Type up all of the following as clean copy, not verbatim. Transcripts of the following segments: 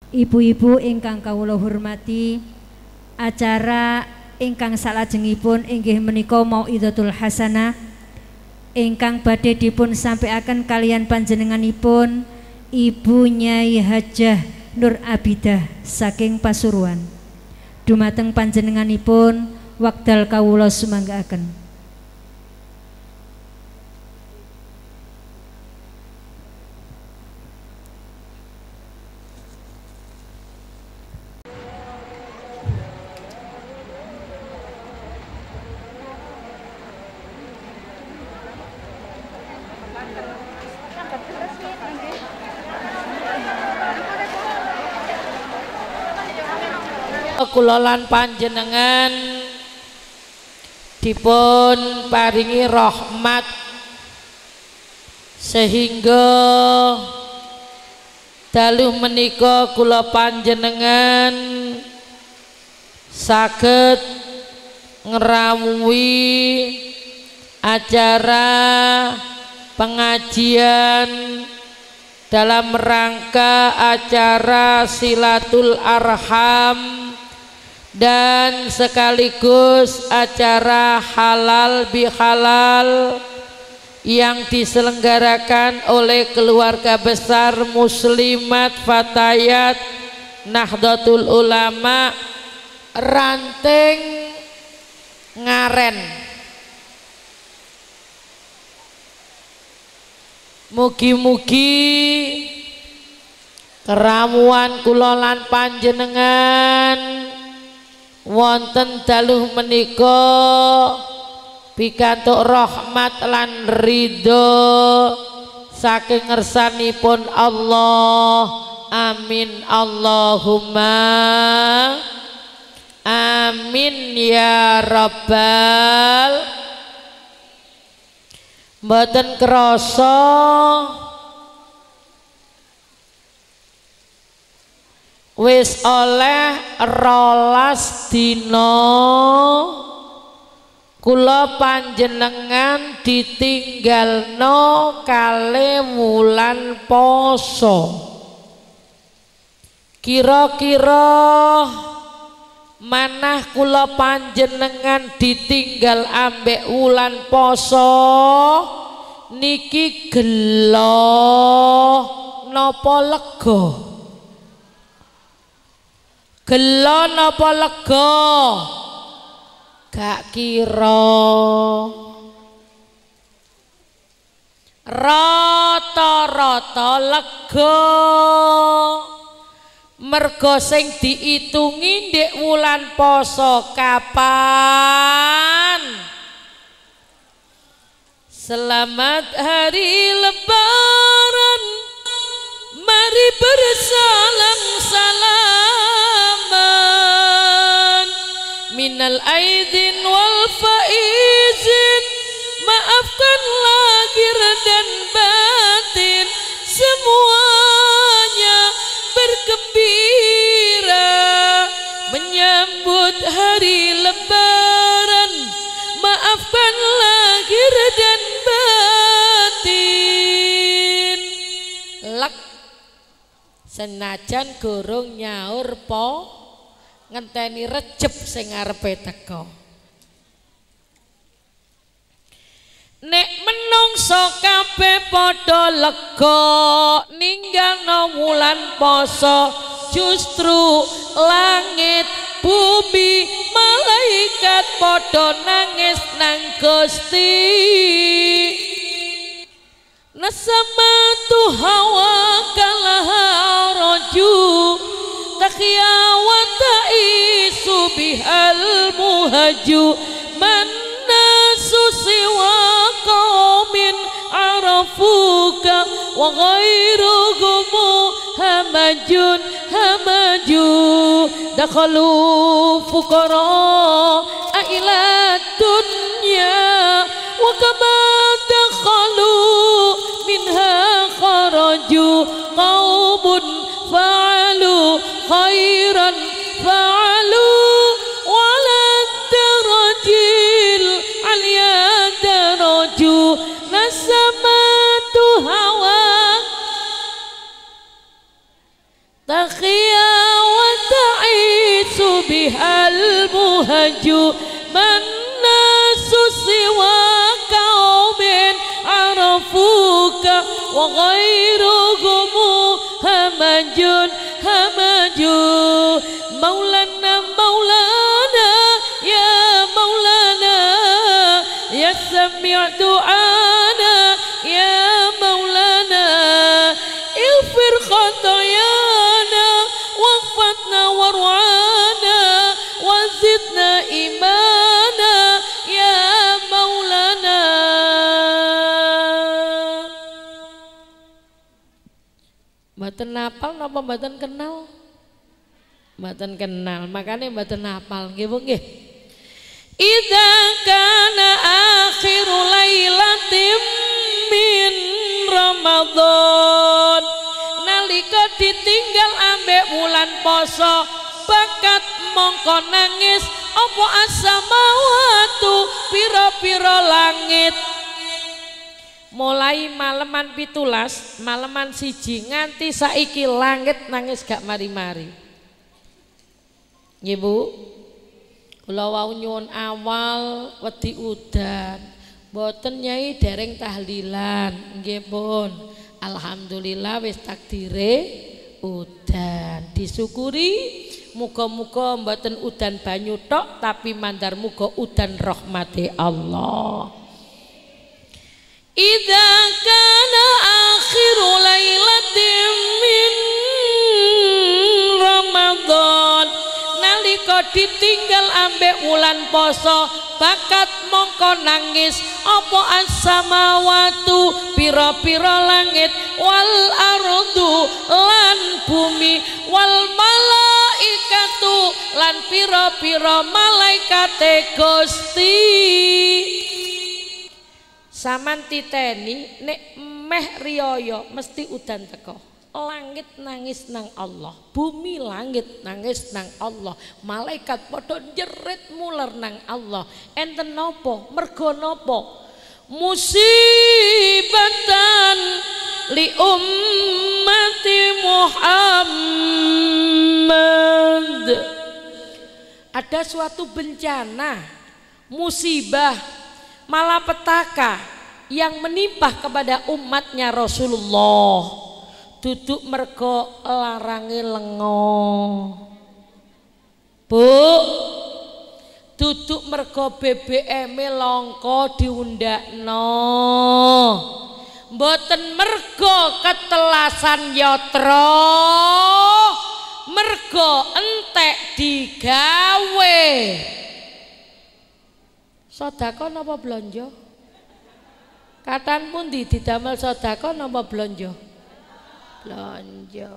Ibu-ibu ingkang kawula hormati, acara ingkang salajengipun inggih menika Mau'izatul Hasanah ingkang badhe dipun sampaiaken kalian panjenenganipun Ibu Nyai Hajah Nur Abidah saking Pasuruan. Dumateng panjenenganipun wekdal kawula sumanggaaken. Kula lan panjenengan dipun paringi rahmat sehingga dalu menika kula panjenengan saged ngrawuhi acara pengajian dalam rangka acara Silatul Arham dan sekaligus acara halal bihalal yang diselenggarakan oleh keluarga besar Muslimat Fatayat Nahdlatul Ulama Ranting Ngaren. Mugi-mugi keramuan kula lan panjenengan wonten daluh menika pikantuk rahmat lan ridho saking ngersanipun Allah. Amin Allahumma amin ya rabbal. Mboten krasa wis oleh 12 dina kula panjenengan ditinggalno kalih wulan poso. Kira-kira manah kula panjenengan ditinggal ambek wulan poso niki gelo napa lega? Gelo napa lega? Gak kira. Rata-rata lega. Mergo sing diitungi ndek wulan poso kapan? Selamat hari lebaran, mari bersalam-salaman. Minal aidin wal faizin, maafkan lahir dan batin, semuanya bergembira menyambut hari lebaran. Maafkan lahir dan batin. Lek senajan gorong nyaur po ngenteni Recep sing arepe teko. Nek menungso kabeh padha lega ninggalno wulan poso, justru langit bumi malaikat padha nangis nang Gusti. Nasamatu hawa kalaha roju takhya wa ta'isu bihal muhaju mannasu siwa qaumin arafuka wa ghairuhum hamajun hamaju dakhalu fuqara ila dunya wa kama dakhalu minha kharaju qaumun fa'alu khairan fa'alu wala darajil alya daraju nasamatu hawa takhiyya bihal muhaju mannasu siwa kaumin arafuka wa ghairuhumu hamajun maulana maulana ya maulana ya sami' du'ana ya maulana ighfir khatayana waghfatna war'ana wazidna imana ya maulana. Mboten hafal napa mboten kenal? Mboten kenal, makanya mboten hafal nggih Bu nggih. Idza kana akhiru lailatin min Ramadan, nalika ditinggal ambek bulan poso bakat mongko nangis apa as-samawatu pira-pira langit. Mulai maleman 17, maleman 1 nganti saiki langit nangis gak mari-mari. Nggih Bu, kula wau nyuwun awal wedi udan, mboten nyai dereng tahlilan. Nggih pun, alhamdulillah wis takdire udan. Disyukuri, muga-muga mboten udan banyu tok tapi mandar muga udan rahmati Allah. Idza kana akhiru lailatin min Ramadan, nalika ditinggal ambek wulan poso bakat mongko nangis apa as-samawatu pira-pira langit wal ardu lan bumi wal malaikatu lan pira-pira malaikate Gusti. Saman titeni nek meh riyaya mesti udan teko. Langit nangis nang Allah, bumi langit nangis nang Allah, malaikat padha jerit muler nang Allah. Enten napa? Mergo napa? Musibatan li ummati Muhammad. Ada suatu bencana, musibah, malapetaka yang menimpa kepada umatnya Rasulullah. Duduk mergo larangi lengo, Bu. Duduk mergo BBM langka diundakno. Mboten mergo ketelasan yatra, mergo entek digawe. Sedekah napa blonjo? Katan pundi didamel sedekah napa blonjo? Blonjo.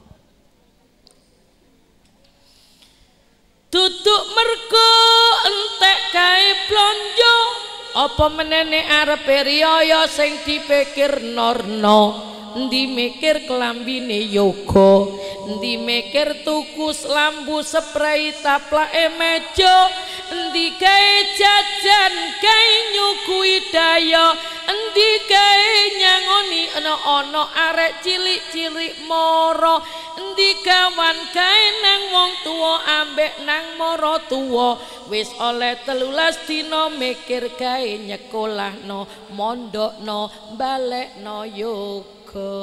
Duduk mergo entek kae blonjo, apa menene arepe riyaya sing dipikir norno. Endi mikir kelambine yoga, endi mikir tuku lambu spray taplake meja, endi kae jajan kae nyukui daya, endi kae nyangoni ana arek cilik-cilik moro, endi kawan kae nang wong tuwa ambek nang moro tuwa. Wis oleh 13 dina mikir kae nyekolahno, mondokno, balekno yoga.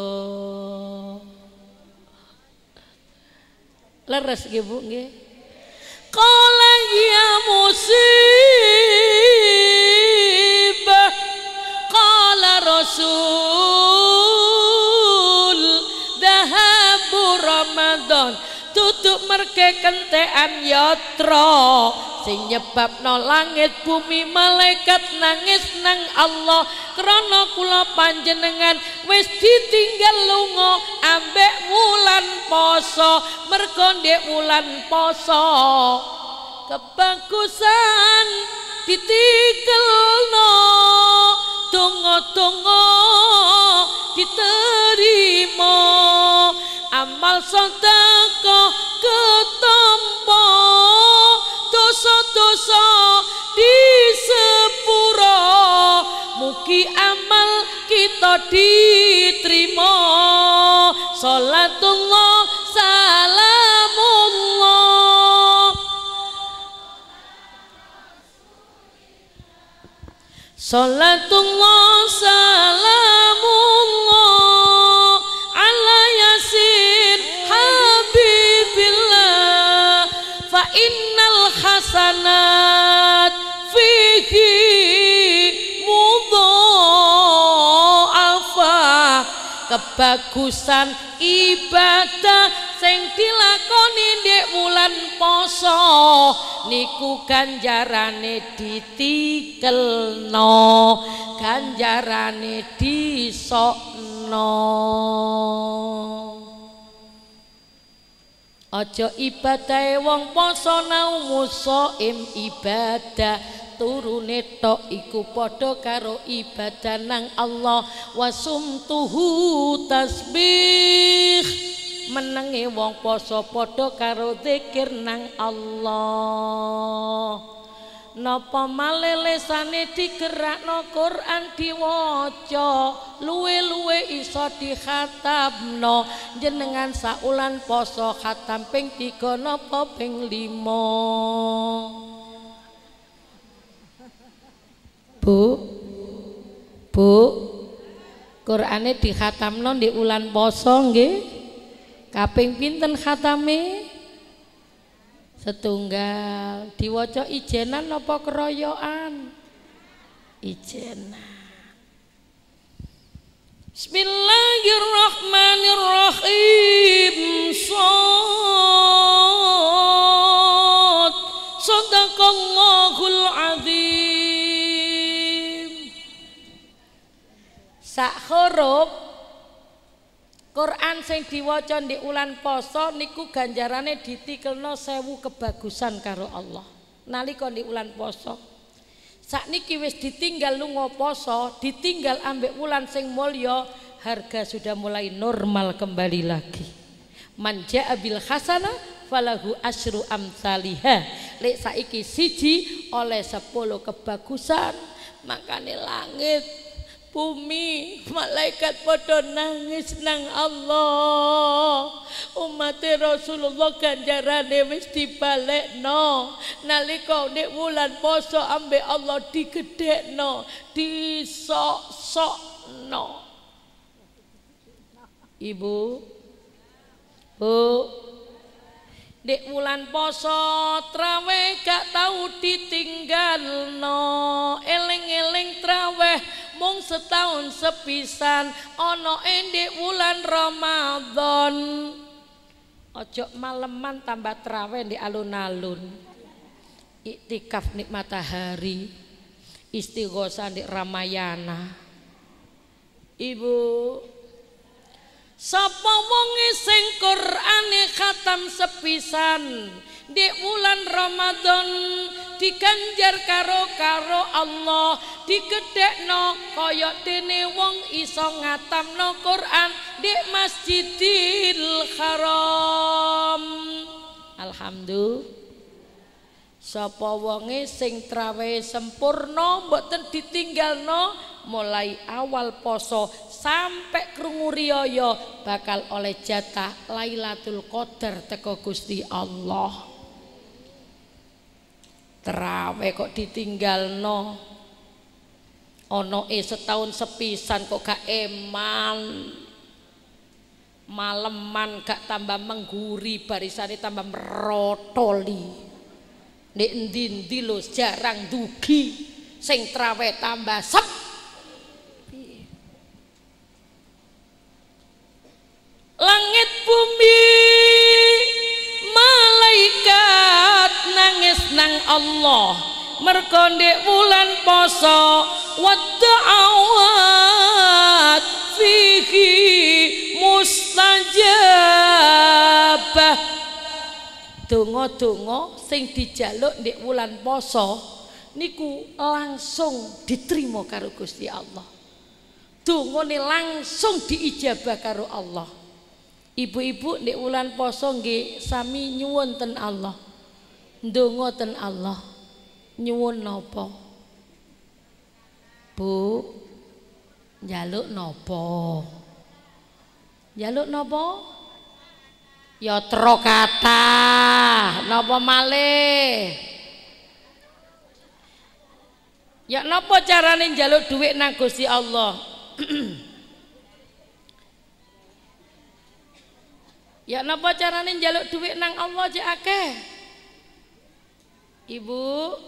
Leres nggih Bu nggih. Qala ya musibah qala rasul dahabu Ramadan. Tutup merke kentekan yatra sing nyebabno langit bumi malaikat nangis nang Allah krana kula panjenengan wis ditinggal lunga ambek wulan poso. Mergo ndek wulan poso kebagusan ditikelno, donga-donga diterima, amal sedekah ketampa, dosa-dosa disepuro, mugi amal kita diterima. Salatullah salamullah Salatullah salamullah ala yasin habibillah fa innal hasanat fihi mudha'afa. Kebagusan ibadah sing dilakoni ndek wulan poso niku ganjarane ditikelno, ganjarane disokno. Aja ibadahe wong poso naumusaim ibadah turune tok iku padha karo ibadah nang Allah. Wasumtuhu tasbih menenge wong poso padha karo zikir nang Allah. Napa malih lesane digerakno Quran diwaca luwe-luwe iso dikhatamno. Jenengan saulan poso khatam ping 3 napa ping 5? Bu, Qur'ane dikhatamno di ulan poso nggih. Kaping pinten khatame? Setunggal. Diwaca ijenan napa keroyokan? Ijenan. Bismillahirrahmanirrahim. Shadaqallahul azim. Sak huruf Quran sing diwaca di ulan poso niku ganjarane ditikelno 1000 kebagusan karo Allah. Nalika di ulan poso sakniki wis ditinggal lunga poso, ditinggal ambek wulan sing mulya, harga sudah mulai normal kembali lagi. Man jaa bil hasanah falahu asyru amsalihah. Lek saiki siji oleh 10 kebagusan. Makane langit, bumi, malaikat padha nangis nang Allah. Umat Rasulullah ganjarane wis dibalekno. Nalika nek wulan poso ambek Allah digedhekno, disok-sokno. Ibu, Bu, dek wulan poso traweh gak tau ditinggalno. Eling-eling traweh mung setahun sepisan ana endek wulan Ramadan. Ojo maleman tambah traweh di alun-alun. Iktikaf nik matahari, istighosah di Ramayana. Ibu, sapa wonge sing Qur'ane khatam sepisan di wulan Ramadan diganjar karo Allah, digedhekno kaya dene wong iso ngatamno Quran di Masjidil Haram. Alhamdulillah. Sapa wonge sing traweh sempurna mboten ditinggalno mulai awal poso sampai krungu riyaya bakal oleh jatah Lailatul Qadar teko Gusti Allah. Traweh kok ditinggalno, ono setahun sepisan kok gak eman, maleman gak tambah mengguri, barisane tambah merotoli. Nek endi-endi lho jarang dugi, sing traweh tambah sepi. Langit bumi malaikat nangis nang Allah mergo ndek wulan poso wadda'awat fihi mustajabah. Donga-donga sing dijaluk ndek wulan poso niku langsung diterima karo Gusti Allah. Dongane langsung diijabah karo Allah. Ibu-ibu ndek wulan poso nggih sami nyuwun ten Allah. Ndonga ten Allah. Nyuwun napa? Bu, njaluk napa? Njaluk napa? Ya tro kathah, napa malih? Ya napa carane njaluk dhuwit nang Gusti Allah? Ya napa carane njaluk dhuwit nang Allah cek akeh? Ibu.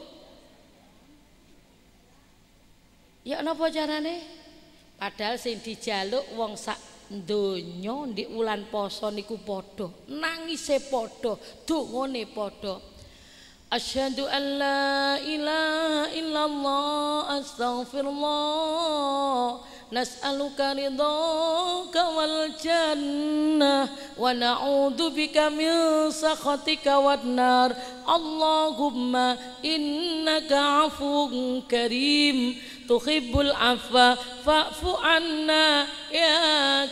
Ya napa carane? Padahal sing dijaluk wong sak donya ndek wulan poso niku padha, nangise padha, dongane padha. Asyhadu an la ilaha illallah astaghfirullah nas'aluka ridhaka wal jannah wa na'udzu bika min sakhatika wan nar. Allahumma innaka 'afuwun karim tuhibbul 'afwa fa'fu 'anna ya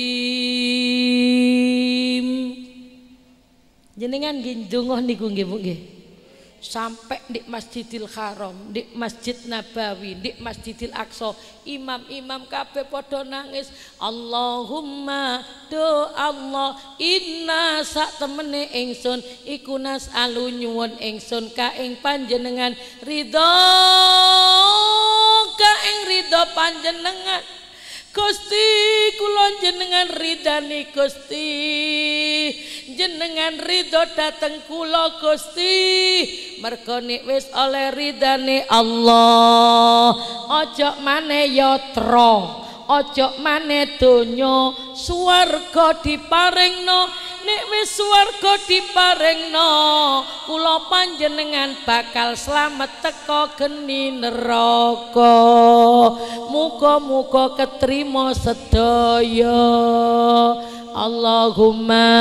karim. Jenengan nggih ndonga niku nggih Bu nggih. Sampai di Masjidil Haram, di Masjid Nabawi, di Masjidil Aqsa, imam-imam kabeh padha nangis. Allahumma do Allah inna sak temene ingsun iku nas'alu nyuwun ingsun ka ing panjenengan ridho, ka ing ridho panjenengan. Gusti kula jenengan ridani Gusti, jenengan ridho dateng kula Gusti, mergo nek wis oleh ridane Allah ojo maneh yatra, ojo maneh donya, swarga diparingno. Nek wis swarga diparingno kula panjenengan bakal slamet teko geni neraka. Muga-muga ketrima sedaya. Allahumma.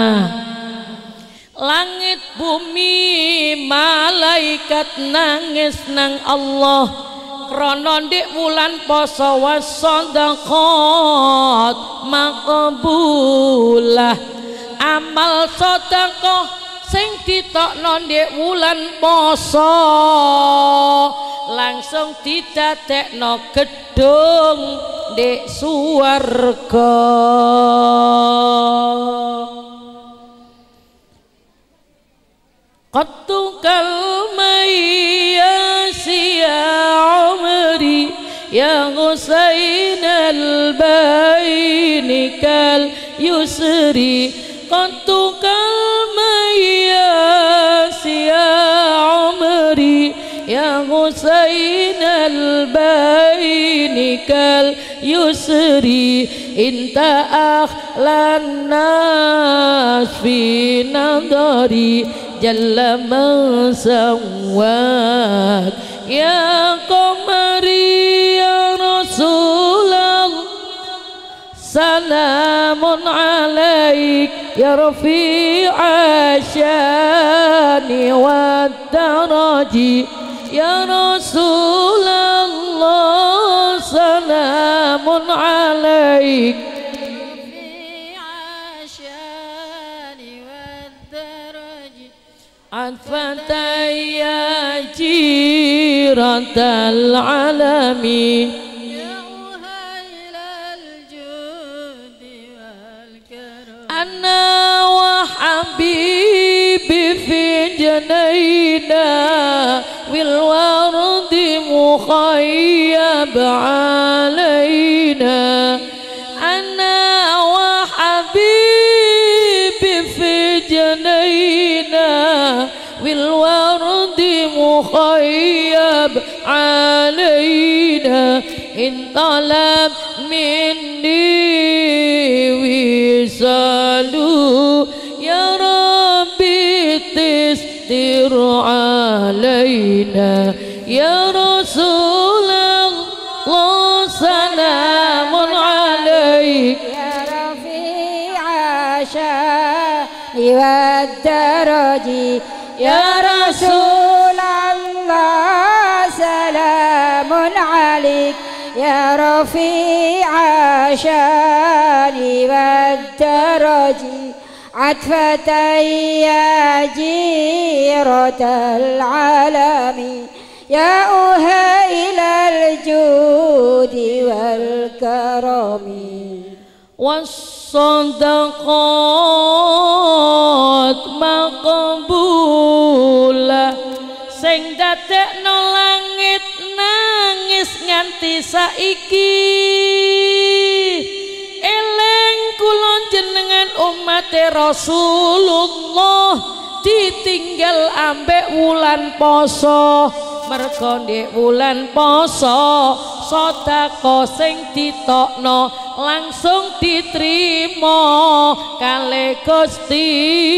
Langit bumi malaikat nangis nang Allah krana ndek wulan poso wasadaqat maqbulah. Amal sedekah sing ditokno ndek wulan poso langsung didadekno gedung ndek swarga. Qatukal mayyasi ya umri ya Husain al-baini kal yusri. Qatukal mayyasi ya umri ya Husain al-baini kal yusri. Inta akhlan nas fi nadari jalla man sawwak ya qamari ya Rasulullah. Salamun alaik ya rafi'a syani wa daraji ya Rasulullah. Salamun alaik rafi'a syani wa daraji atfataya jiratal alamin. Ana wa habibi fi janayna wil wardi mukhayyab alayna. Ana wa habibi fi janayna wil wardi mukhayyab alayna. In talab minni wisalu ya Rabbi tistir alayna ya Rasulullah. Salamun alaik ya rafi'a syani wa daraji ya Rasulullah. Salamun alaik ya rafi'a syani wa daraji atfatay ya jiratal alami ya uhailal judi wal karami. Wassadaqat maqbulah sing dadekno langit nganti saiki eling kula jenengan umat Rasulullah ditinggal ambek wulan poso. Mergo ndek wulan poso sedekah sing ditokno langsung diterima kalih Gusti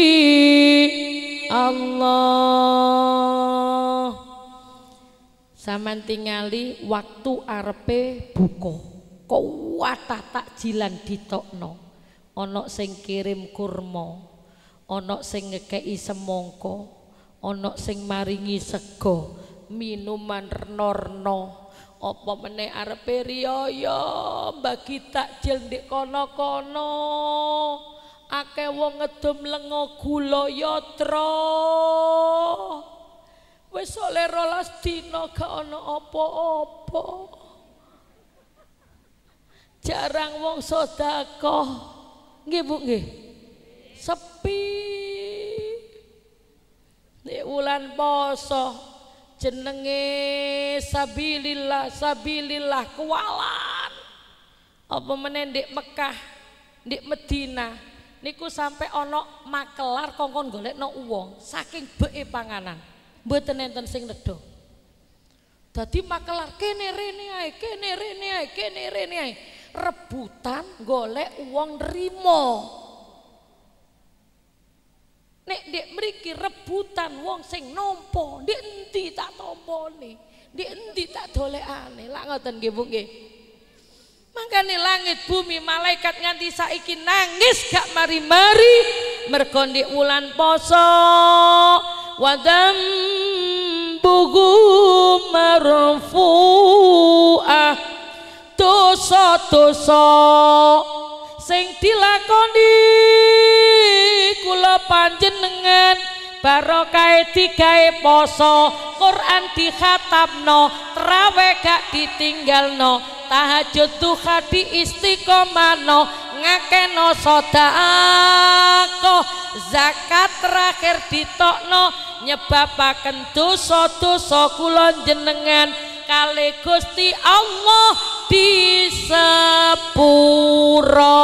Allah. Saman tingali waktu arepe buka kuwatah takjilan ditokno, ana sing kirim kurma, ana sing ngekeki semangka, ana sing maringi sego, minuman rena-rena, apa meneh arepe riyaya bagi takjil ndek kono-kono. Akeh wong ngedum lenga gula yatra. Wis oleh 12 dina gak ana apa-apa. Jarang wong sedekah. Nggih Bu nggih. Sepi. Nek wulan poso jenenge sabilillah, sabilillah kuwalan. Apa meneh ndek Mekah, ndek Madinah niku sampai ana makelar kongkon golekno wong saking beke panganan. Mboten enten sing nedha. Dadi makelar kene rene ae, kene rene ae, kene rene ae. Rebutan golek wong nrimo. Nek ndek mriki rebutan wong sing nampa, ndek endi tak tampane, ndek endi tak dolekane. Lak ngoten nggih Bu nggih. Mangkane langit bumi malaikat nganti saiki nangis gak mari-mari mergo ndek wulan poso. Wadam bugu marfu'ah, dosa-dosa sing dilakoni kula panjenengan barokah digawe poso, Quran dikhatamno, traweh gak ditinggalno, tahajud duha diistiqomahno, ngakeno sedekah, zakat terakhir ditokno, nyebabaken dosa-dosa kula jenengan kalih Gusti Allah disepuro.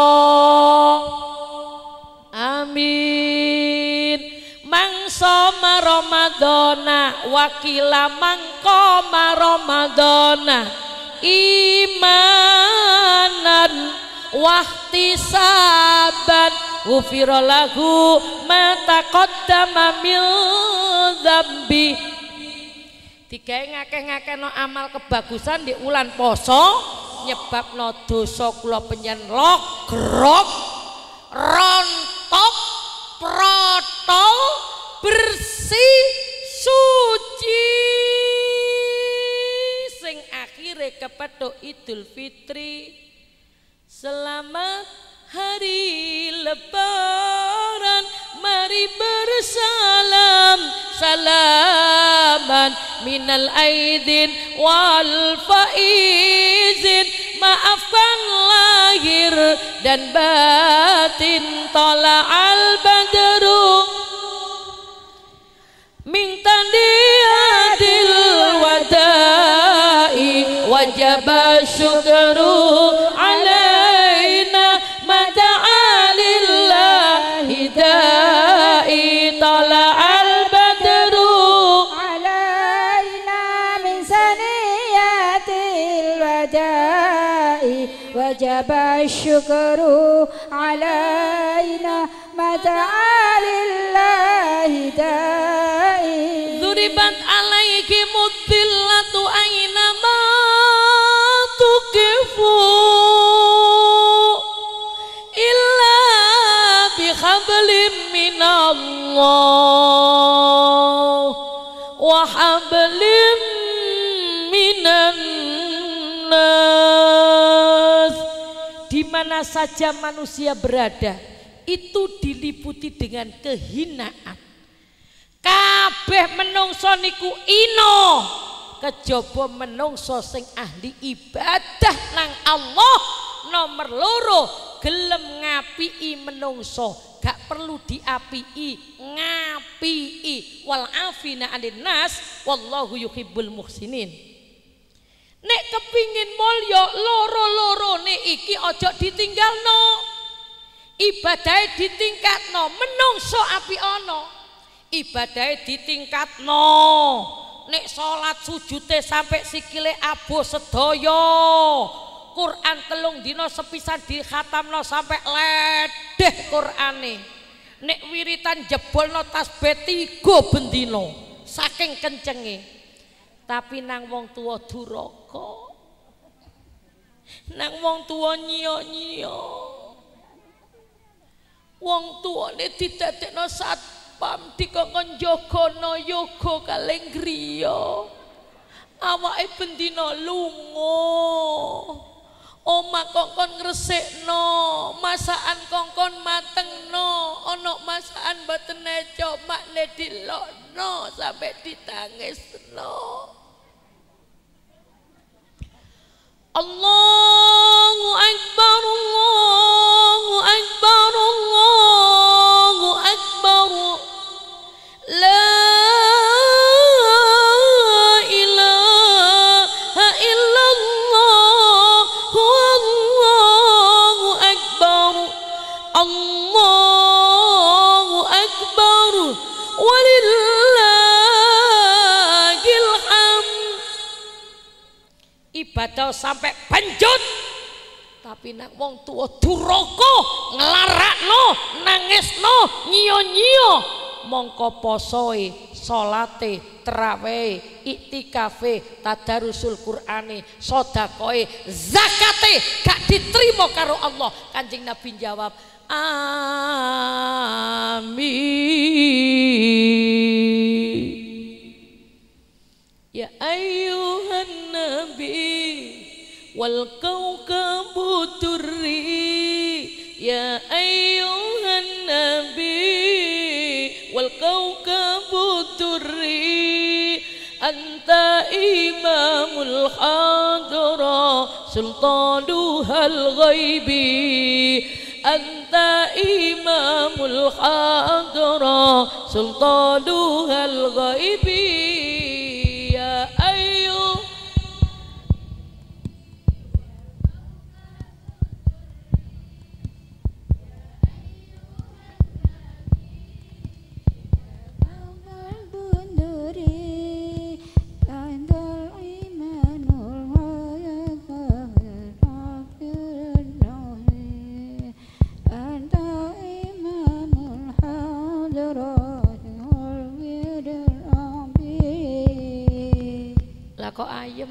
Amin. Mangsoma Ramadana wakila mangkoma Ramadana imanan wahtisaban ghufira lahu ma taqaddama min dzambi. Digawe ngakeh-ngakehno amal kebagusan di wulan poso nyebabno dosa kula penyen logrok rontok protol bersih suci sing akhire kepethuk Idul Fitri. Selamat hari lebaran, mari bersalam salaman minal aidin wal faizin, maafkan lahir dan batin. Tala'al badru min tandiadil wadai wajaba syukru alaina mada'alillahi da'i. Tala'al badru alaina min saniyatil wadai wajaba syukru alaina mata'alillahi da'i. Duribat alaiki mudillatu aina ma tukifu illa bihablim minallah wa hablim minan nas. Di mana saja manusia berada itu diliputi dengan kehinaan. Kabeh menungso niku ino kejaba menungso sing ahli ibadah nang Allah. Nomor loro gelem ngapii menungso, gak perlu diapii, ngapii. Wal afina 'anil nas wallahu yuhibbul muhsinin. Nek kepingin mulya loro-lorone iki aja ditinggalno. Ibadahe ditingkatno, menungso apik ana. Ibadahe ditingkatno. Nek salat sujute sampai sikile aboh sedaya. Quran 3 dina sepisan dikhatamno sampai ledeh Qurane. Nek wiritan jebolno tasbih 3 bendina saking kencenge. Tapi nang wong tua duraka, nang wong tua nyia-nyia, wong tuane didadekno satpam dikongkon jagana yoga kalih griya, awake bendina lunga, omah kongkon ngresikno, masakan kongkon matengno, ana masakan mboten neco makne dilokno sampai ditangisno. Allahu Akbar, Allahu Akbar, Allahu Akbar. La ilaha illallah, Allahu Akbar, Allahu Akbar, walillahil hamd. Ibadah sampai penjut, tapi nak wong tua duraka nglarakno, nangisno, nyia-nyia, mongko posoe, salate, traweh, iktikafe, tadarusul Qur'ane, sedekahe, zakate gak diterima karo Allah. Kanjeng Nabi jawab, amin. Ya ayyuhan nabi wal kawkabu durri, ya ayyuhan nabi wal kawkabu durri, anta imamul hadra sultanuhal ghaibi, anta imamul hadra sultanuhal ghaibi. Ya ayyuh kok ayem,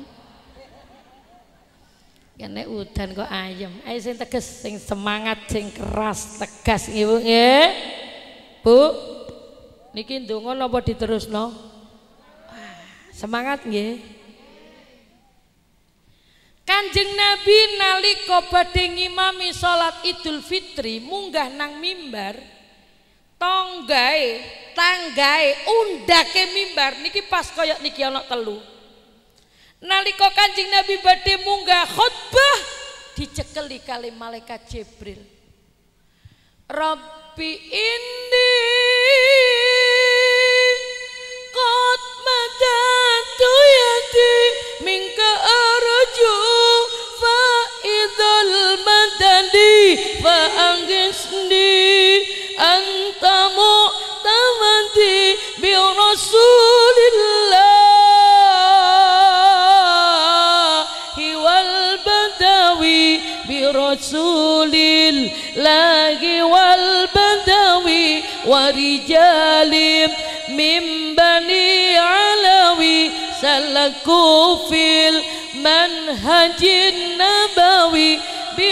kene udan kok ayem. Ayo sing tegas, sing semangat, sing keras, tegas ibu nggih. Bu, niki ndonga napa diterusno? Semangat nggih. Kanjeng Nabi nalika badhe ngimami salat Idul Fitri munggah nang mimbar, tanggae undake mimbar niki pas kaya niki ana telu. Nalika Kanjeng Nabi badhe munggah khutbah dicekeli kali malaikat Jibril. Rabbi inni qad madatu yadi minka arju fa idzal madadi fa angisni anta mu'tamadi bi rasulillah Rasulillahi wal badawi wa rijalim min bani alawi salaku fil manhajin nabawi bi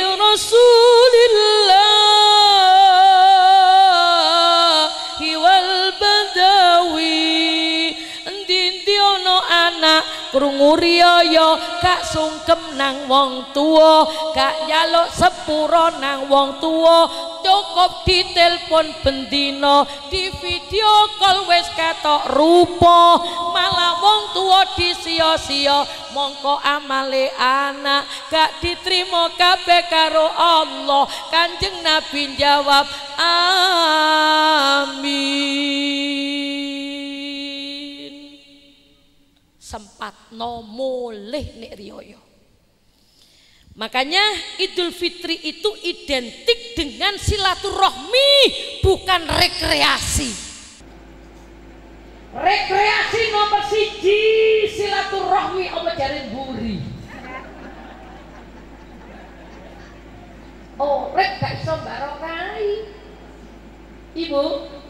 Rasulillahi wal badawi. Endi ono anak krungu riyaya gak sungkem nang wong tuwa, gak nyaluk sepura nang wong tuwa, cukup ditelepon bendina, di video call wis ketok rupa, malah wong tuwa disia-sia, mongko amale anak gak diterima kabeh karo Allah. Kanjeng Nabi jawab amin. Sempat no mulih nek riyaya. Makanya Idul Fitri itu identik dengan silaturahmi, bukan rekreasi. Rekreasi nomor 1 silaturahmi apa jare mburi. Oh, rek gak iso barokai. Ibu,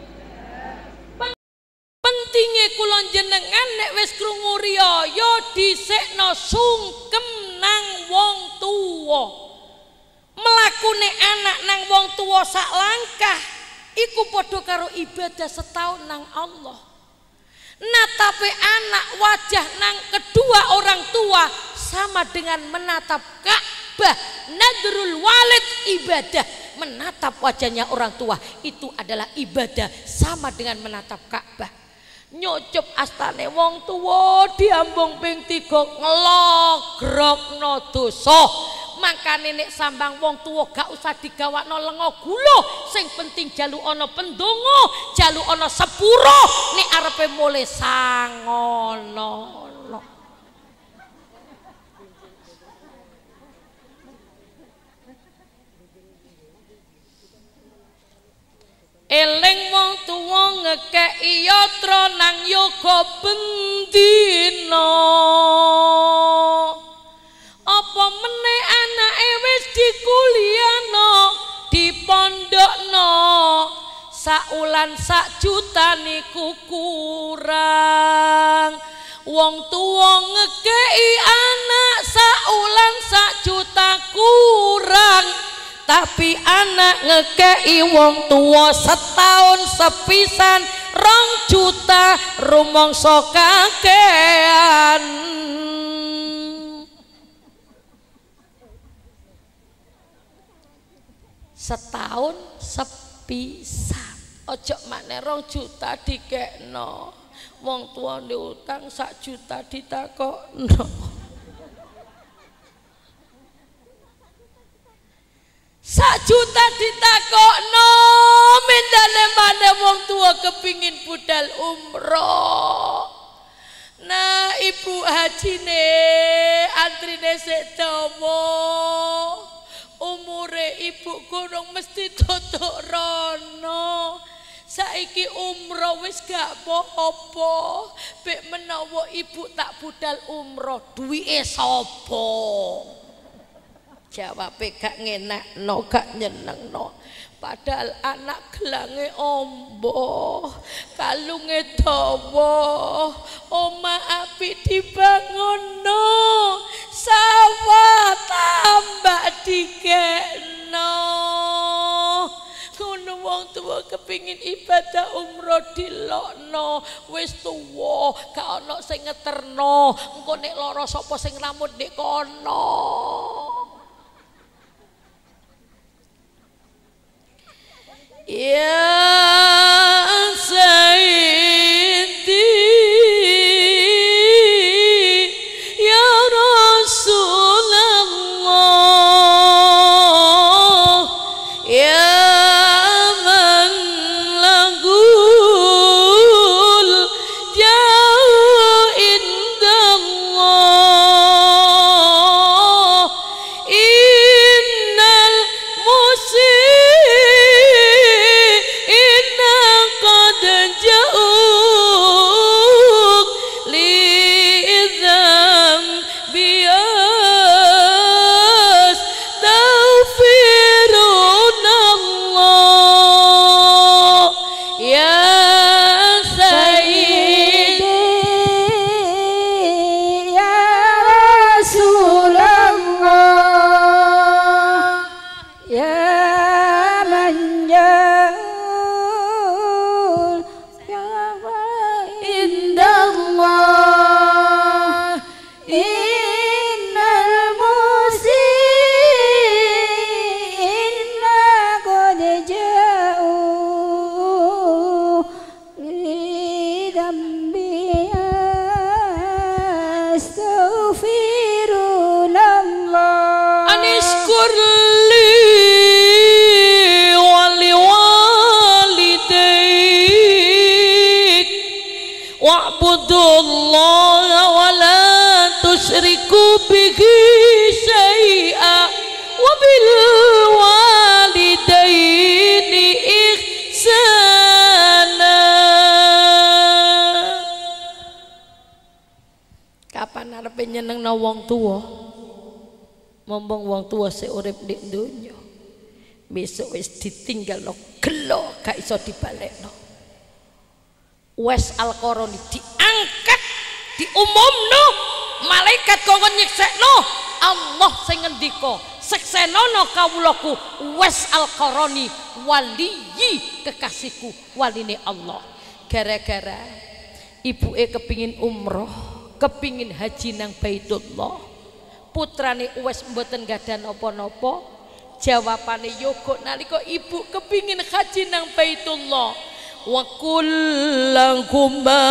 pentingnya kula jenengan nek wis krungu riyaya dhisikno sungkem nang wong tuwa. Mlakune anak nang wong tuwa sak langkah iku padha karo ibadah setahun nang Allah. Natape anak wajah nang kedua orang tua sama dengan menatap Ka'bah. Nadrul walid ibadah. Menatap wajahnya orang tua itu adalah ibadah, sama dengan menatap Ka'bah. Nyucup astane wong tuwa diambung ping 3 nglogrokno dosa. Makane nek sambang wong tuwa gak usah digawakno lenga gula, sing penting jaluk ana pendonga, jaluk ana sepuro nek arepe mulih sangono. Eling wong tuwa ngekeki yatra nang yoga bendina. Apa meneh anake wis dikuliahno, dipondokno, saulan sak juta niku kurang. Wong tuwa ngekeki anak saulan sak juta kurang. Tapi anak ngekei wong tua setahun sepisan 2 juta rumangsa kakean. Setahun sepisan. Ojo maneh 2 juta dikekno. Wong tua diutang 1 juta ditakokno. 1 juta ditakokno mendane mana wong tua kepingin budal umroh. Nah ibu hajine antrine sik dawa, umure ibu gunung mesti tutuk rono. Saiki umroh wis gak apa-apa, bek menawa ibu tak budal umroh duwike sapa? Jawabe gak ngenakno, gak nyenengno. Padahal anak gelange ombo, kalunge dawa, omah apik dibangunno, sawah tambak dikekno. Ngono wong tuwa kepingin ibadah umroh dilokno, wis tuwa gak ana sing ngeterno. Engko nek lara sapa sing ramut nek kono. Ya Sayyidi ya Rasulullah ya man lahul jauh indallah innal muslim menyang wong tua, mumpung wong tua sing urip di dunya, besok wis ditinggal no gelo gak iso dibalekno. Wes Al-Qarani diangkat, diumumno, malaikat kongkon nyeksekno, Allah sing ngendika seksenono kawulaku Wes Al-Qarani waliyi kekasihku waline Allah. Gara-gara ibuke kepingin umroh, kepingin haji nang Baitullah, putrane Uwais mboten gadah napa-napa. Jawabane yoga nalika ibu kepingin haji nang Baitullah, wa kullahuma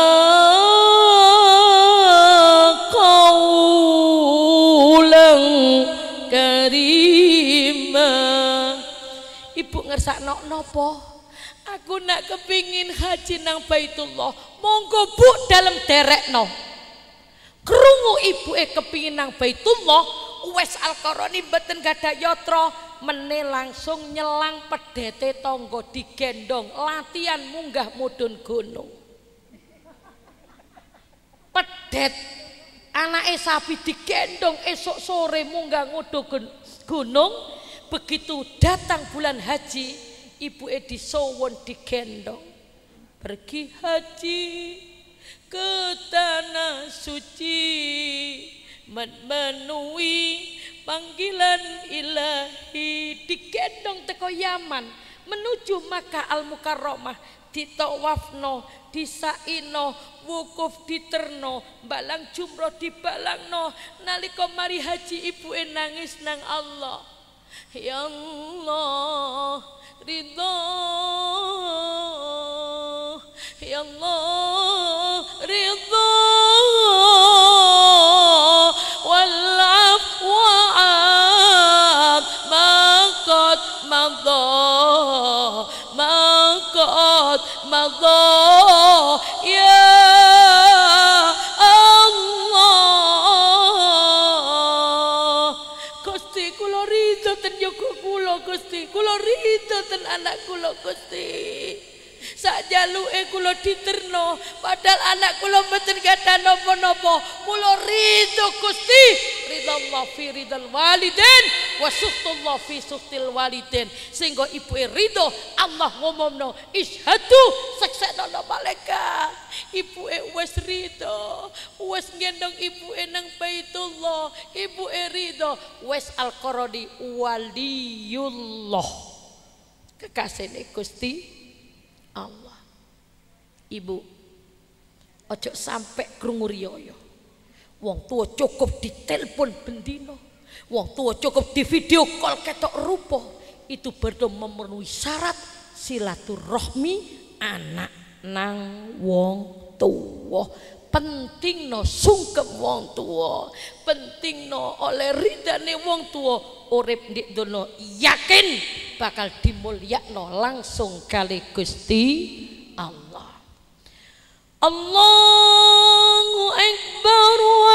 qaulan karima. Ibu ngersakno napa? Aku nak kepingin haji nang Baitullah, monggo Bu dalam derekno. Krungu ibuke kepingin nang Baitullah, Uwais Al-Qarani mboten gadah yatra, mene langsung nyelang pedete tangga digendong latihan munggah mudhun gunung. Pedet anake sapi digendong esok sore munggah mudhun gunung. Begitu datang bulan haji, ibuke disuwun digendong pergi haji ke tanah suci, memenuhi panggilan ilahi. Digendong teko Yaman menuju Makkah Al-Mukarramah, ditawafno, disaino, wukuf diterno, balang jumroh dibalangno. Nalika mari haji ibuke nangis nang Allah, ya Allah ridho, ya Allah ridho, wal afwa'at maqad madha, maqad madha, ya Allah. Gusti kula ridho ten yoga kula Gusti, kula ridho ten anak kula Gusti. Sak jaluke kula diterno, padahal anak kula mboten gadah napa-napa. Kula ridho Gusti, ridallah fi ridal waliden wa suhtullah fi suhtil waliden. Sehingga ibuke ridho, Allah ngumumno ishadu, saksekno malaikat. Ibuke wis ridho, wis ngendong ibuke nang Baitullah, ibuke ridho. Wes Al-Qarani waliyullah, kekasihne Gusti Allah. Ibu ojo sampai krungu riyo. Wong tua cukup ditelepon bendino, wong tua cukup di video call ketok rupa, itu baru memenuhi syarat silaturahmi anak nang wong tua. Penting no sungkem wong tua, penting no oleh ridane wong tua. Urip ndik dono yakin bakal dimulyakno langsung kali Gusti Allah. Allahu Akbar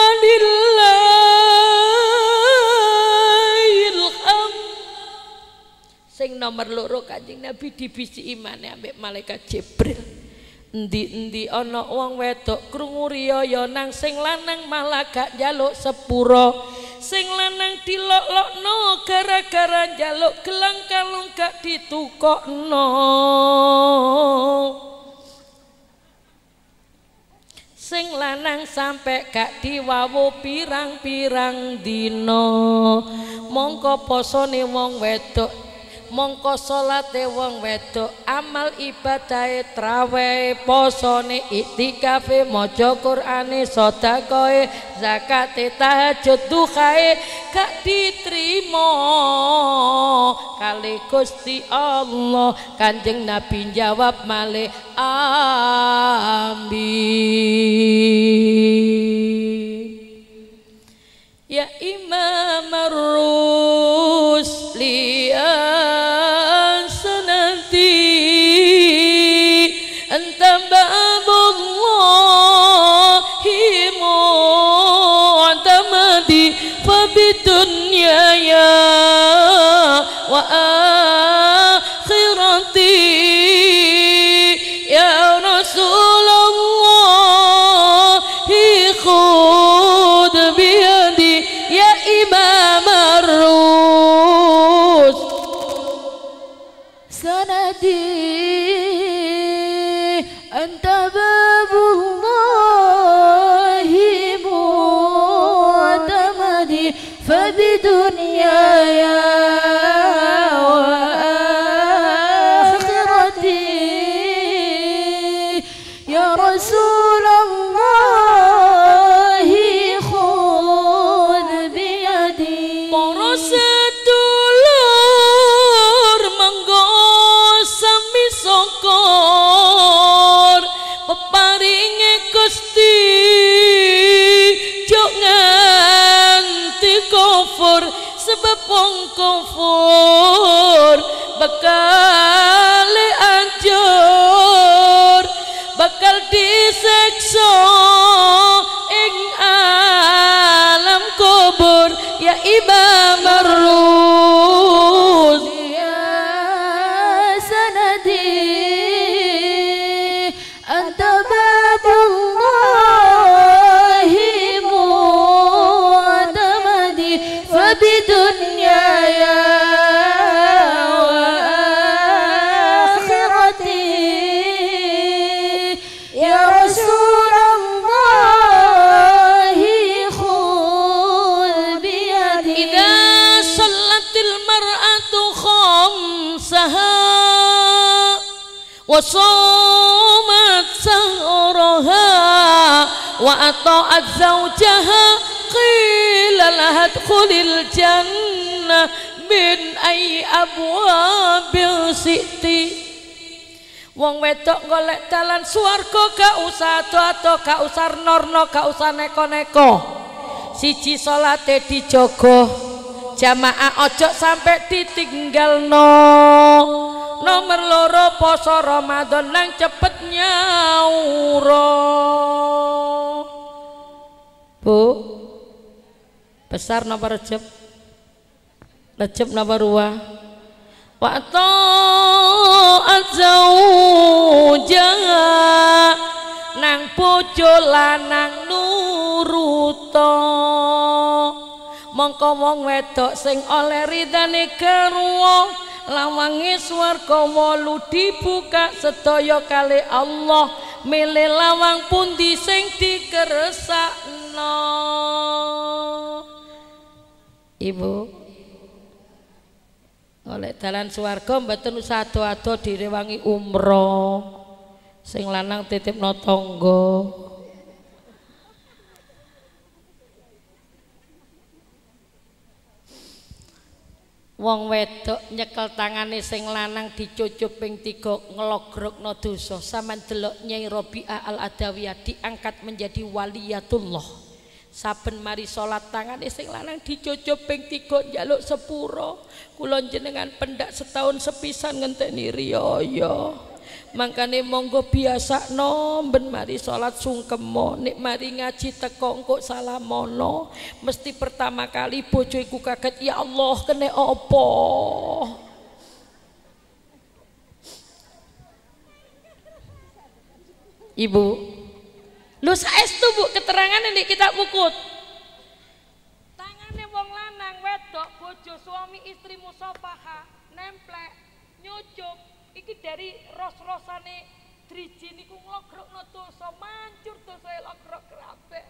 walillahil hamd. Sing nomor loro Kanjeng Nabi dibisi imane ambek malaikat Jibril. Endi-endi ana wong wedok krungu riya nang sing lanang malah gak njaluk sepuro. Sing lanang dilok-lokno gara-gara njaluk gelang kalung gak ditukokno. Sing lanang sampe gak diwawu pirang-pirang dina. Mongko posone wong wedok, mongko salate wong wedok, amal ibadahe traweh, posone iktikafe, maca Qur'ane, sedekahe, zakate, tahajud, duhae gak diterima kali Gusti Allah. Kanjeng Nabi jawab malih amin. Ya Imam ar-Rusli sanati anta babullahi mu'tamadi fa bidunya ya wa akhirati ya Rasulullah khud bi سندي أنت باب الله معتمدي فبدنياي وآخرتي يا رسول الله خذ بيدي sokor peparinge Gusti jok nganti kufur sebab wong kufur bakal anjur bakal disiksa ing alam kubur ya Imam Marruz بدنياي وآخرتي يا رسول الله خذ بيدي إذا صلت المرأة خمسها وصومت سهرها وأطاعت زوجها قيل لها ادخلي الجنة من أي أبواب شئت. Wong wedok golek dalan swarga gak usah ado-ado, gak usah norno, gak usah neko-neko. Siji salate dijogo, jamaah ojo sampai ditinggalno. Nomor loro poso Ramadan nang cepet nyauro. Bu, besar napa Rejab? Rejab napa ruah? Wa ta'at zaujaha nang bojo lanang nuruta. Mongko wong wedok sing oleh ridane garwa lawange swarga 8 dibuka sedaya kali Allah. Milih lawang pundi sing dikersakno. Ibu oleh dalan swarga mboten usah ado-ado direwangi umroh. Sing lanang titipno tangga. Wong wedok nyekel tangane sing lanang dicucup ping 3 ngelogrokno dosa. Sampeyan delok Nyai Robiah Al-Adawiyah diangkat menjadi waliyatullah. Saben mari salat tangane sing lanang dicucup ping 3 njaluk sepuro. Kula jenengan pendak setahun sepisan ngenteni riyaya. Mangkane monggo biasakno ben mari salat sungkemo, nek mari ngaji teko engko salamono, mesti pertama kali bojo iku kaget, ya Allah kene apa? Ibu, lu saestu Bu keterangan nek kita bukut. Tangane wong lanang wedok bojo suami istri musafaha, nemplek, nyucup iki dari ros-rosane driji niku nglogrokno dosa, mancur dosa logrok kabeh.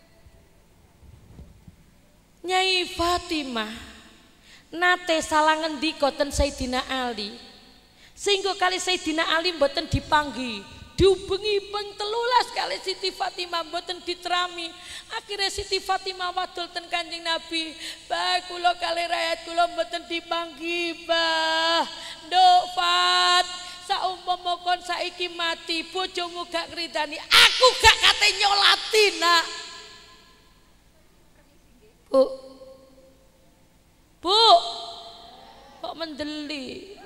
Nyai Fatimah nate salah ngendika ten Sayyidina Ali. Sehingga kali Sayyidina Ali mboten dipanggi, diubengi ping 13 kali Siti Fatimah mboten diterami. Akhirnya Siti Fatimah wadul ten Kanjeng Nabi, "Bah, kula kali rakyat kula mboten dipanggi, Bah. Nduk Fat, saumpama kon saiki mati, bojomu gak ngridani, aku gak kate nyolati, Nak." Bu, kok mendeli?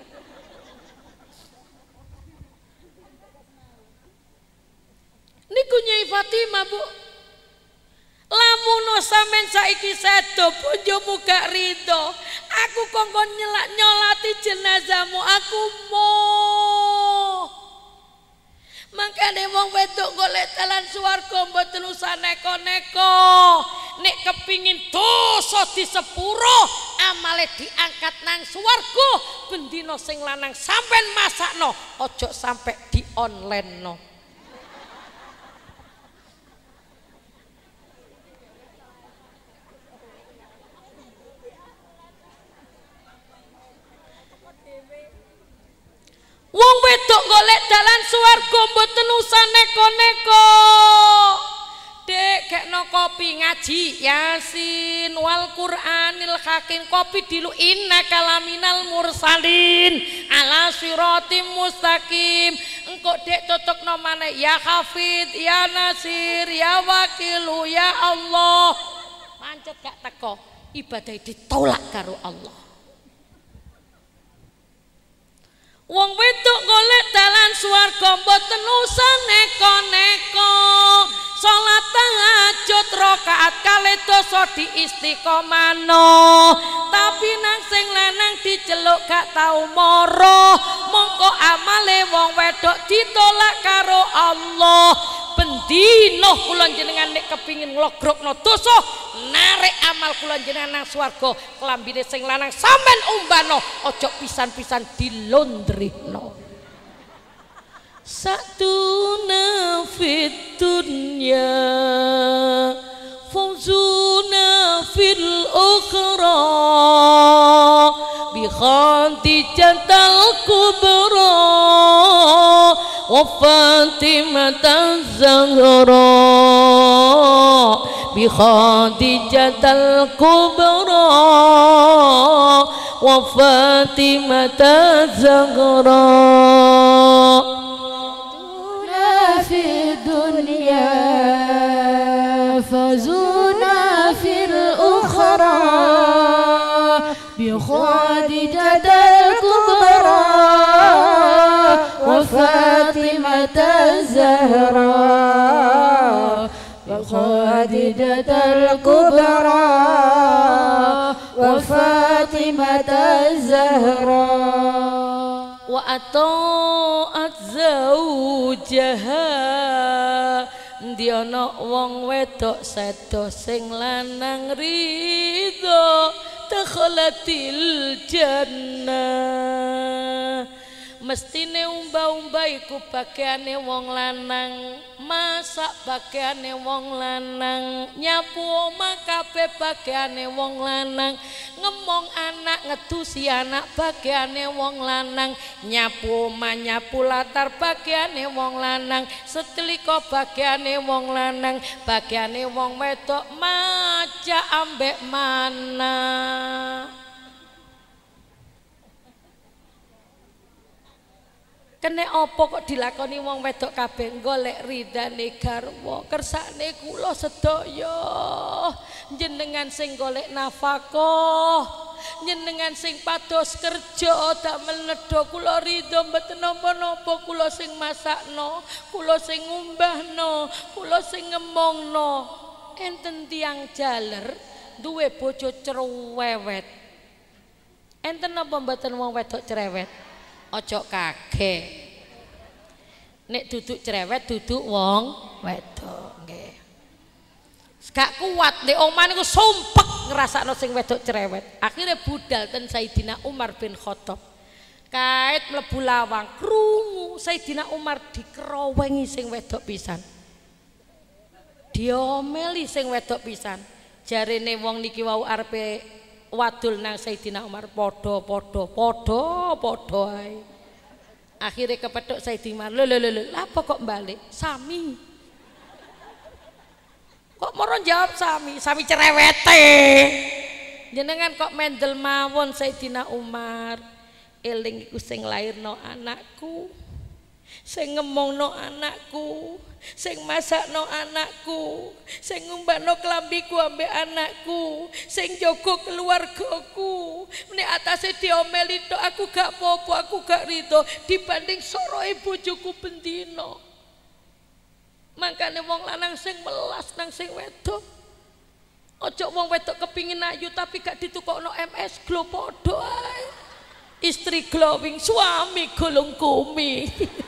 Niku Nyai Fatimah, Bu. Lamun sampean saiki sedo bojomu gak rido, aku kongkon nyolati jenazahmu, aku moh. Makane wong wedok golek dalan swarga mboten usah neko-neko. Nek kepingin dosa disepuro, amale diangkat nang swarga bendina sing lanang sampean masakno ojo sampai di online no. Wong wedok golek dalan swarga mboten usah neko-neko. Dek gekno kopi ngaji Yasin wal Qur'anil Hakim kopi dilu innaka laminal mursalin ala siratim mustaqim. Engko dek totokno maneh ya Hafid ya Nasir ya Wakilu ya Allah. Pancet gak teko ibadah ditolak karo Allah. Wong wedok golek dalan swarga mboten usah neko-neko. Salat tahajud rakaat kalih dosa diistiqomahno. Tapi nang sing lanang diceluk gak tau mara, mongko amale wong wedok ditolak karo Allah. Bendino kula jenengan nek kepingin nglogrokno dosa, narik amal kula jenengan nang swarga, klambine sing lanang sampean umbano, ojo pisan-pisan dilondrihno. Satuna fit dunya fawzuna fil ukhra bi khadijatal kubra wa Fatimah Zahra bi khadijatal kubra wa Fatimah Zahra. في الدنيا فزونا في الأخرى بخادجة الكبرى وفاطمة الزهراء بخادجة الكبرى وفاطمة الزهراء wa ata'at zaujaha ndiono wong wedok sedo sing lanang ridho takhalatil jannah. Mestine umba-umba iku bagiane wong lanang, masak bagiane wong lanang, nyapu omah kabeh bagiane wong lanang, ngemong anak ngedusi anak bagiane wong lanang, nyapu omah nyapu latar bagiane wong lanang, setrika bagiane wong lanang, bagiane wong wedok maca ambek mana. Kene apa kok dilakoni wong wedok kabeh golek ridane garwa kersane kula sedaya jenengan sing golek nafkah jenengan sing pados kerja damel nedha kula ridho mboten napa-napa kula sing masakno kula sing ngumbahno kula sing ngemongno enten tiyang jaler duwe bojo cerewet enten apa mboten wong wedok cerewet. Ojo kaget nek duduk cerewet duduk wong wedok nggih. Gak kuat nek omah niku sumpek ngrasakno sing wedok cerewet. Akhirnya budal ten Sayyidina Umar bin Khattab. Kait mlebu lawang krungu Sayyidina Umar dikerowengi sing wedok pisan. Diomeli sing wedok pisan. Jarene wong niki wau arepe wadul nang Sayyidina Umar podo ae. Akhirnya kepethuk Sayyidina Umar, lho apa kok balik? Sami. Kok moro jawab sami cerewete. Jenengan kok mendel mawon Sayyidina Umar. Eling iku sing lairno anakku. Sing ngemongno anakku, sing masakno anakku, sing ngumbahno klambiku ambek anakku, sing jaga keluargaku. Nek atase diomeli tok aku gak popo, aku gak rido dibanding soroe bojoku bendina. Makane wong lanang sing melas nang sing wedok. Ojo wong wedok kepingin ayu tapi gak ditukokno MS Glow padha ae. Istri glowing, suami golong kumi.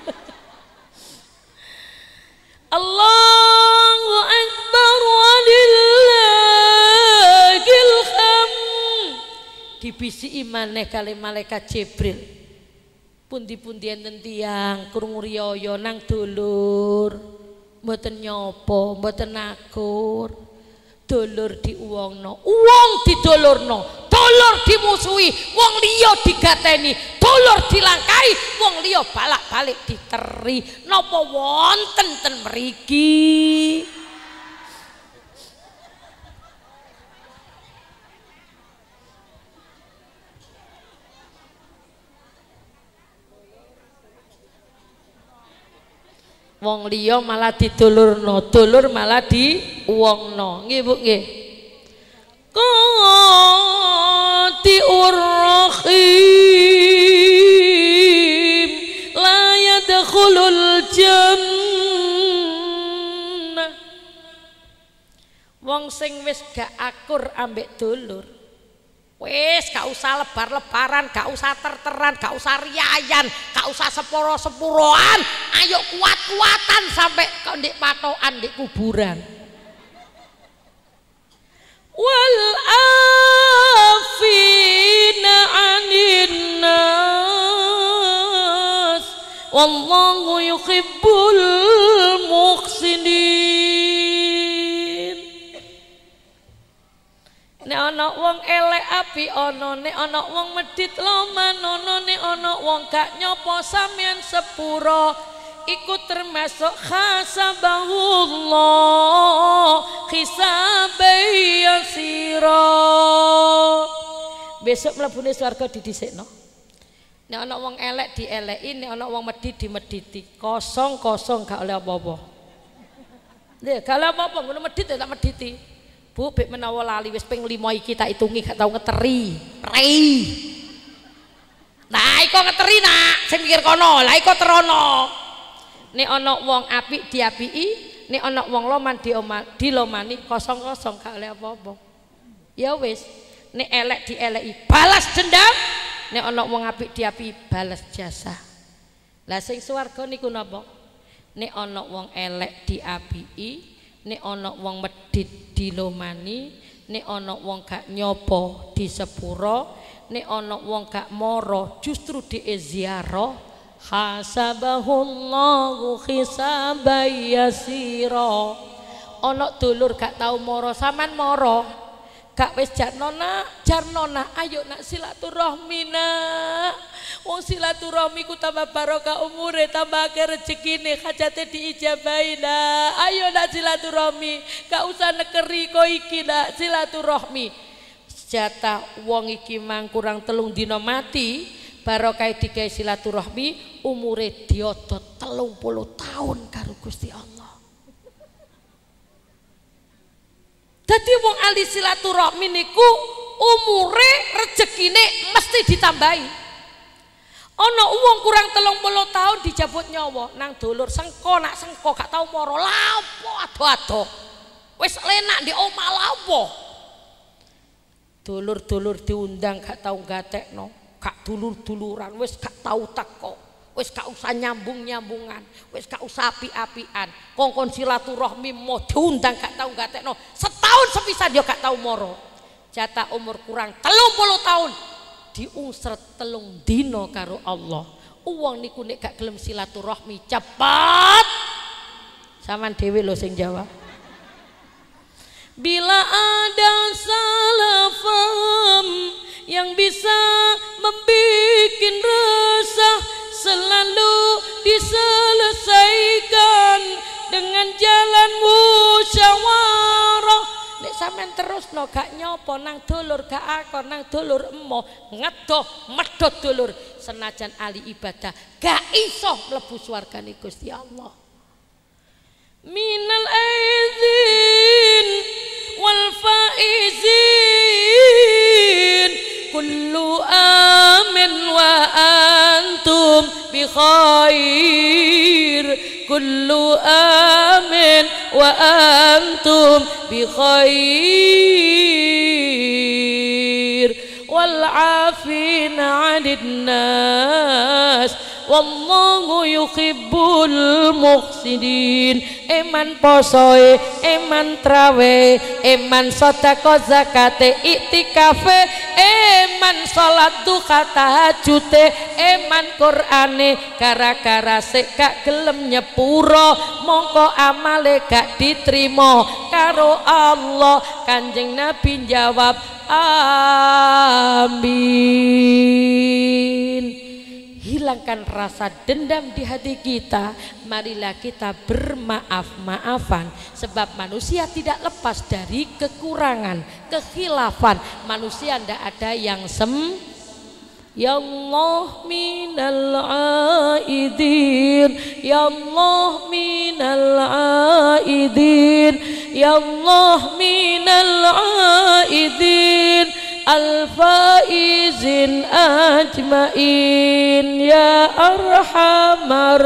Allahu Akbar walillahil hamd. dibisiki maneh kali malaikat Jibril. Pundi-pundi enten tiyang krungu riyaya nang dulur mboten nyopo, mboten akur. Dulur diuwongno, wong didulurno, dulur dimusuhi, wong liya digateni, dulur dilangkai, wong liya balak-balik diteri. Napa wonten ten mriki? Wong liya malah didulurno, dulur malah diuwongno. Nggih Bu nggih. Qati'ur rahim la yadkhulul jannah. Wong sing wis gak akur ambek dulur, wis gak usah lebar-lebaran, gak usah terteran, gak usah riayan, gak usah sepuro-sepuroan, ayo kuat-kuatan sampai kok ndek patokan ndek kuburan. Wal afina 'anil nas wallahu yuhibbul muhsinin. Nek ana wong elek api ana, nek ana wong medhit loman ana, nek ana wong gak nyopo sampean sepuro, iku termasuk hasabahullah hisabai yasira. Besok mlebune swarga didhisikno. Nek ana wong elek dieleki, nek ana wong medhit dimedhiti. Kosong-kosong gak oleh apa-apa. Lha gak oleh apa-apa, ngono medhit tak medhiti. Bu, bek menawa lali wis ping 5 iki tak itungi gak tau ngeteri. Rei. Nah, iko ngeteri nak, sing mikir kono, lah iko terono. Nek ana wong apik diapiki, nek ana wong loman dilomani, kosong-kosong gak oleh apa-apa. Ya wis, nek elek dieleki, balas dendam. Nek ana wong apik diapiki, balas jasa. Lah sing swarga niku napa? Nek ana wong elek diapiki, nek ana wong medhit dilomani, nek ana wong gak nyopo disepuro, nek ana wong gak moro justru diziarah. Hasabahullahu hisabai yasira. Ana dulur gak tau moro, sampean moro gak wis jarnona, ayo nak silaturahmi nak. Wong silaturahmi ku tambah barokah umure, tambah akeh rezekine, hajate diijabahi nak. Ayo nak silaturahmi, gak usah nekeri ko iki nak silaturahmi. Jatah wong iki mang kurang 3 dina mati, barokah digawe silaturahmi, umure diodot 30 tahun karo Gusti Allah. Dadi wong ahli silaturahmi niku umure rezekine mesti ditambahi. Ana wong kurang 30 tahun dijabut nyawa nang dulur sengko, nak sengko gak tau moro lapo ado-ado. Wis lenak di omah lapo. Dulur-dulur diundang gak tau gatekno, gak dulur-duluran, wis gak tau teko. Wis gak usah nyambung-nyambungan, wis gak usah api-apian. Kongkon silaturahmi mau diundang gak tau gatekno. Setahun sepisan dia gak tau moro. Jatah umur kurang 30 tahun. Diungsret 3 dina karo Allah. Uang niku nek gak gelem silaturahmi cepat. Saman dhewe lho sing jawab. Bila ada salah faham yang bisa membikin resah, selalu diselesaikan dengan jalan musyawarah. Nek sampean terusno gak nyopo nang dulur, gak akon nang dulur emoh, ngedoh medhot dulur, senajan ahli ibadah gak iso mlebu swargane Gusti Allah. Minal aizin wal faizin kullu amin wa antum bi khair, kullu amin wa antum bi khair wal afina 'anil nas wallahu yuhibbul muhsinin. Eman posoe, eman trawe, eman sedekah zakate, iktikafe, eman salat duha tahajute eman Qur'ane gara-gara sik gak gelem nyepuro mongko amale gak diterima karo Allah. Kanjeng Nabi jawab amin. Hilangkan rasa dendam di hati kita, marilah kita bermaaf-maafan, sebab manusia tidak lepas dari kekurangan, kekhilafan. Manusia tidak ada yang Ya Allah minal aidin, Ya Allah minal aidin, Ya Allah minal aidin, al-faizin ajmain, ya arhamar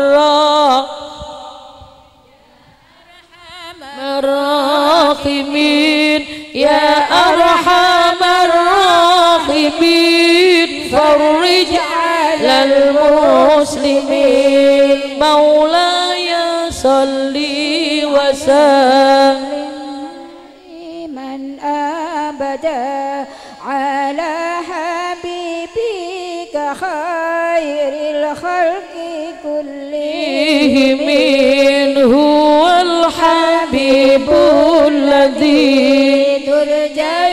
rahimin, ya arhamar rahimin, farrij 'alal muslimin, maulaya salli wa sallim man abada ala habibika khairil khalqi kullihim, huwal habibul ladzi turja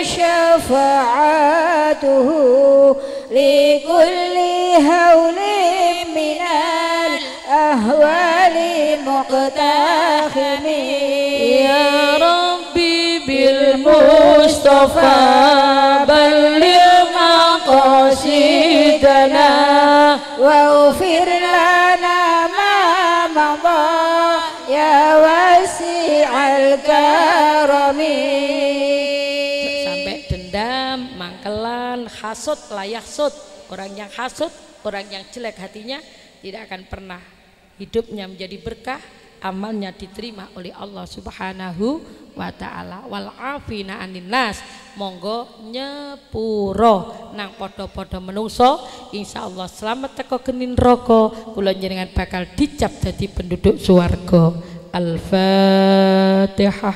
syafa'atuhu li kulli hawlin minal ahwali muqtahimin. Ya Rabbi bil Mustafa balligh maqasidana waghfir lana ma madha ya wasi'al karami. Sampai dendam, mangkelan, hasud, layak sud. Orang yang hasud, orang yang jelek hatinya tidak akan pernah hidupnya menjadi berkah, amalnya diterima oleh Allah Subhanahu wa ta'ala. Wal afina anin nas, monggo nyepuro nang podo-podo menungso, insyaallah selamat teko genin neraka, kula njenengan bakal dicap jadi penduduk swarga. Al-Fatihah.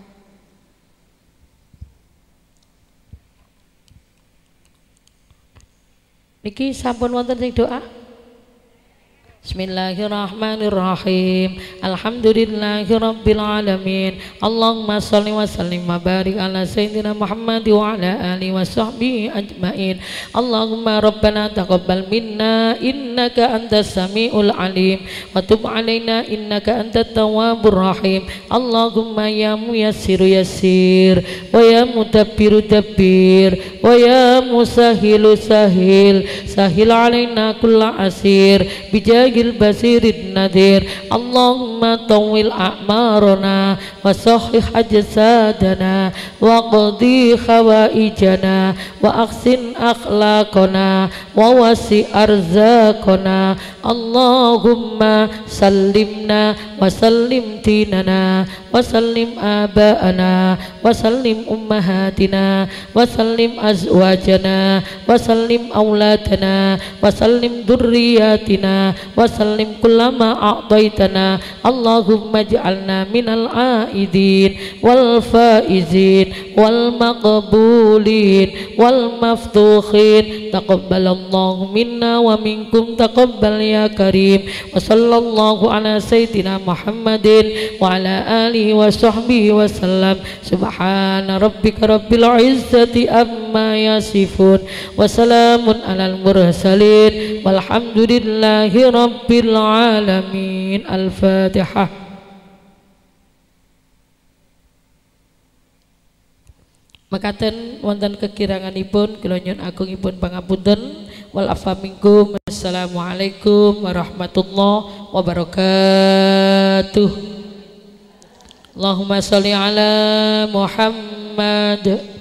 Niki sampun wonten sing doa. Bismillahirrahmanirrahim. Alhamdulillahi rabbil alamin. Allahumma shalli wa sallim wa barik ala sayyidina Muhammad wa ala alihi wa sahbihi ajmain. Allahumma rabbana taqabbal minna innaka antas samiul alim wa tub alaina innaka antat tawwabur rahim. Allahumma ya muyassiru yassir wa ya mudabbiru dabbir wa ya musahhilu sahil sahil alaina kulla asir bijagil basirin nadir. Allahumma tawil a'marana wa sahih ajsadana wa qadi khawaijana wa aksin akhlaqana wa wasi arzaqana. Allahumma sallimna wa sallim dinana wa sallim aba'ana wa sallim ummahatina wa sallim azwajana wa sallim auladana wa sallim durriyatina wa sallim kullama a'taitana. Allahumma ij'alna minal aidin wal faizin wal maqbulin wal maftuhin. Taqabbalallahu minna wa minkum taqabbal ya karim. Wa sallallahu ala sayyidina Muhammadin wa ala alihi wa sahbihi wa sallam. Subhana rabbika rabbil izzati amma yasifun wa salamun alal mursalin walhamdulillahi rabbil alamin. Al-Fatihah. Makaten wonten kekiranganipun kula nyuwun agungipun pangapunten. Wal afa minkum. Assalamualaikum warahmatullahi wabarakatuh. Allahumma sholli ala Muhammad.